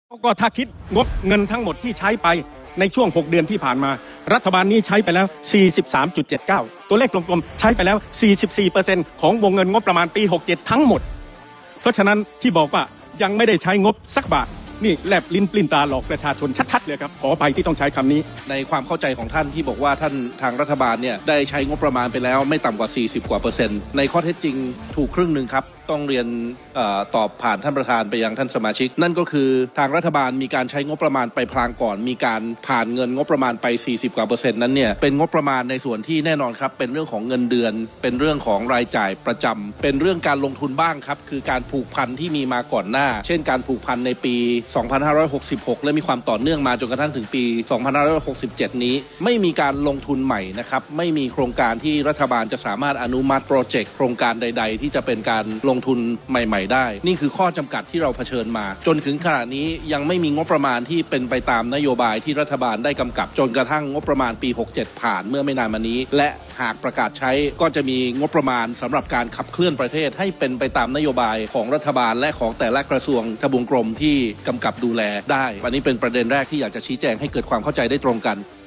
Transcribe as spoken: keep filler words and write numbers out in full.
ก็ถ้าคิดงบเงินทั้งหมดที่ใช้ไปในช่วงหกเดือนที่ผ่านมารัฐบาลนี้ใช้ไปแล้ว สี่สิบสามจุดเจ็ดเก้า ตัวเลขกลมๆใช้ไปแล้ว สี่สิบสี่เปอร์เซ็นต์ ของวงเงินงบประมาณปีหกเจ็ดทั้งหมดเพราะฉะนั้นที่บอกว่ายังไม่ได้ใช้งบสักบาทนี่แลบลิ้นปลิ้นตาหลอกประชาชนชัดๆเลยครับขออภัยที่ต้องใช้คำนี้ในความเข้าใจของท่านที่บอกว่าท่านทางรัฐบาลเนี่ยได้ใช้งบประมาณไปแล้วไม่ต่ำกว่าสี่สิบกว่าเปอร์เซ็นต์ในข้อเท็จจริงถูกครึ่งหนึ่งครับต้องเรียนอตอบผ่านท่านประธานไปยังท่านสมาชิกนั่นก็คือทางรัฐบาลมีการใช้งบประมาณไปพลางก่อนมีการผ่านเงินงบประมาณไปสี่สิบกว่าเปอร์เซ็นต์นั้นเนี่ยเป็นงบประมาณในส่วนที่แน่นอนครับเป็นเรื่องของเงินเดือนเป็นเรื่องของรายจ่ายประจำเป็นเรื่องการลงทุนบ้างครับคือการผูกพันที่มีมาก่อนหน้าเช่นการผูกพันในปีสองพันห้าร้อยหกสิบหกและมีความต่อเนื่องมาจนกระทั่งถึงปีสองพันห้าร้อยหกสิบเจ็ดนี้ไม่มีการลงทุนใหม่นะครับไม่มีโครงการที่รัฐบาลจะสามารถอนุมัติโปรเจกต์โครงการใดๆที่จะเป็นการลงทุนใหม่ๆได้นี่คือข้อจำกัดที่เราเผชิญมาจนถึงขณะนี้ยังไม่มีงบประมาณที่เป็นไปตามนโยบายที่รัฐบาลได้กำกับจนกระทั่งงบประมาณปีหกเจ็ดผ่านเมื่อไม่นานมานี้และหากประกาศใช้ก็จะมีงบประมาณสำหรับการขับเคลื่อนประเทศให้เป็นไปตามนโยบายของรัฐบาลและของแต่ละกระทรวงทบวงกรมที่กำกับดูแลได้วันนี้เป็นประเด็นแรกที่อยากจะชี้แจงให้เกิดความเข้าใจได้ตรงกัน